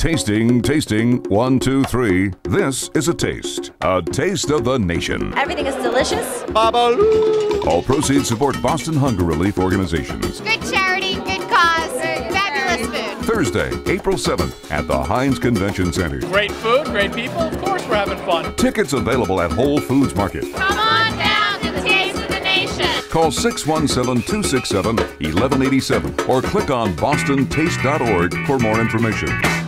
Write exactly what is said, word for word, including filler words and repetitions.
Tasting, tasting, one, two, three. This is a taste. A taste of the nation. Everything is delicious. Babaloo. All proceeds support Boston Hunger Relief organizations. Good charity, good cause, fabulous food. Thursday, April seventh at the Heinz Convention Center. Great food, great people. Of course we're having fun. Tickets available at Whole Foods Market. Come on down to the Taste of the Nation. Call six one seven, two six seven, one one eight seven or click on boston taste dot org for more information.